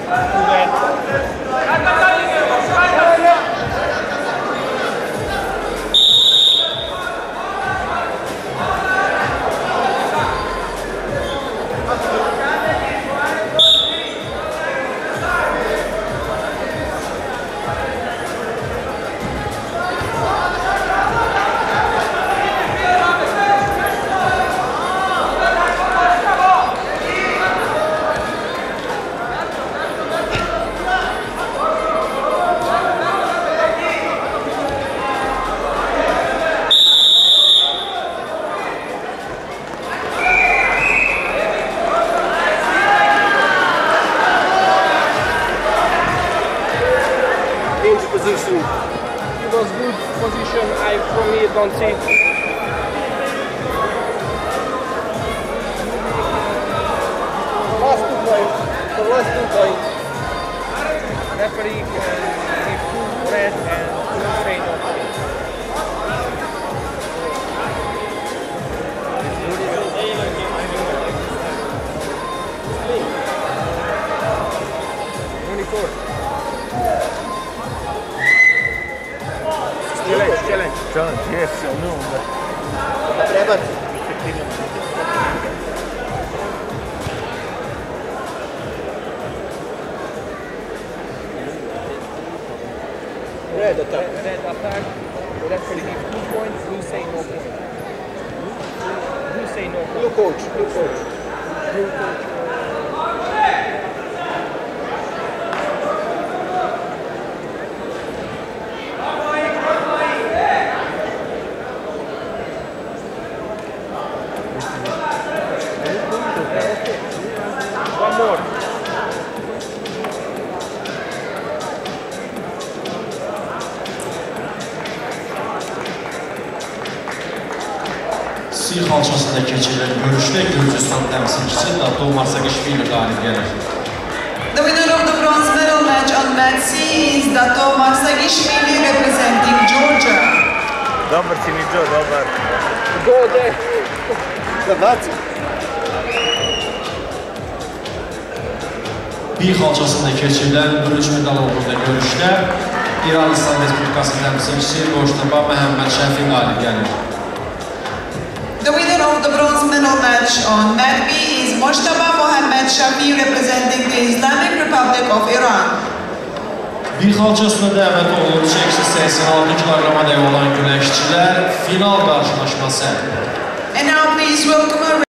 Position. It was good position. From here don't see. Last 2 points. The last 2 points. Referee give 2 red and 2 straight off. Challenge, yes, no. Treba. Red attack. Red attack. The referee give 2 points. Blue say no point. Blue say no point. Blue coach. Blue coach. Blue coach. One more. Sih xalçasında keçirilən görüşdə Gürcüstan təmsilçisi Dato Marsagishvili qalib gəlir. The winner of the bronze medal match on mat C is Dato Marsagishvili representing Georgia. Dobar si mi, Joe, dobar. Go there. Давайте. Bir xalçasında keçirilən bürünc medal uğrunda görüşdə İran İslam Respublikası təmsilçisi Qoştaba Məhəmməd Şəfi qalib gəlir. The winner of the bronze medal match on mat B is Mojtaba Mohammad Shafi representing the Islamic Republic of Iran. Bir xalçasına dəvət olunub çəkisi 86 kiloqrama dək olan güləşçilər final qarşılaşması. And now please welcome